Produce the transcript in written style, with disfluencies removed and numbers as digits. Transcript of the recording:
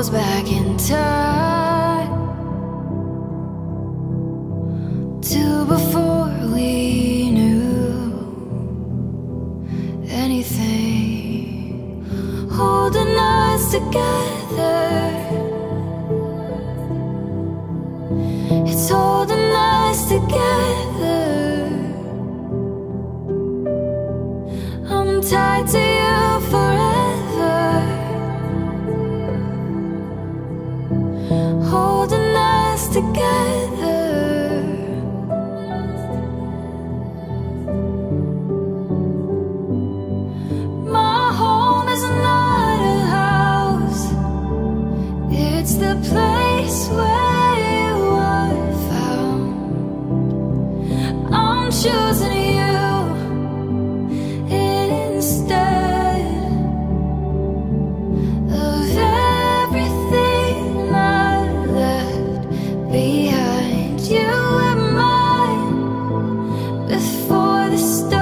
us back in time to before we knew anything, holding us together. It's holding us together. I'm tied to you forever, holding us together. My home is not a house, it's the place where you are found. I'm choosing you instead of everything I left behind. You were mine before the start.